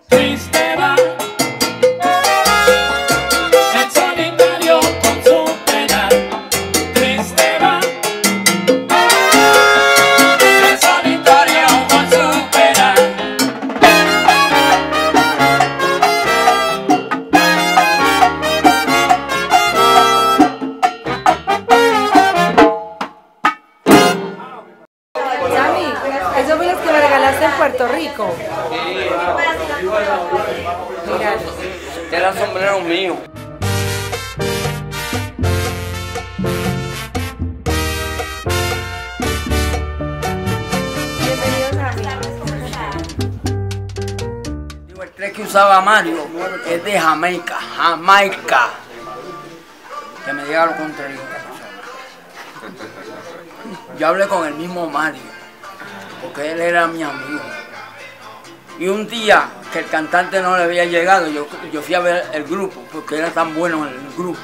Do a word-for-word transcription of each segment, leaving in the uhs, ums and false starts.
Triste va el solitario con su pena. Triste va el solitario con su pena. Sammy, esos fueron los que me regalaste en Puerto Rico. Mira, Este era el sombrero mío. bienvenidos a mí. Digo, el tres que usaba Mario es de Jamaica, Jamaica. Que me diga lo contrario. Yo hablé con el mismo Mario, porque él era mi amigo. Y un día que el cantante no le había llegado, yo, yo fui a ver el grupo, porque era tan bueno el grupo.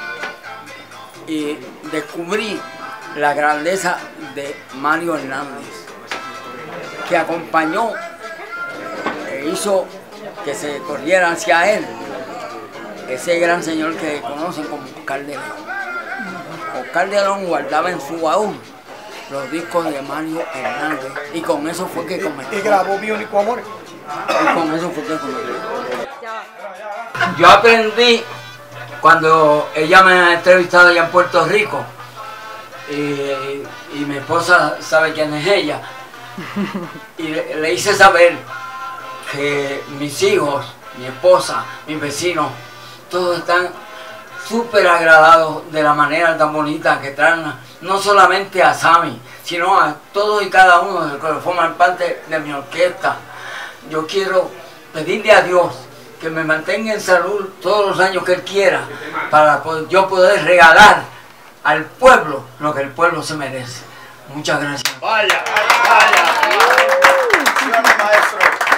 Y descubrí la grandeza de Mario Hernández, que acompañó e hizo que se corriera hacia él ese gran señor que conocen como Oscar de León. Oscar de León guardaba en su baúl los discos de Mario Hernández y con eso fue que comenzó. Y grabó Mi Único Amor. Y con eso fue que comenzó. Yo aprendí cuando ella me ha entrevistado allá en Puerto Rico y, y mi esposa sabe quién es ella y le, le hice saber que mis hijos, mi esposa, mis vecinos, todos están súper agradados de la manera tan bonita que traen no solamente a Sammy, sino a todos y cada uno de los que forman parte de mi orquesta. Yo quiero pedirle a Dios que me mantenga en salud todos los años que Él quiera para yo poder regalar al pueblo lo que el pueblo se merece. Muchas gracias. Vaya, vaya, vaya. Maestro.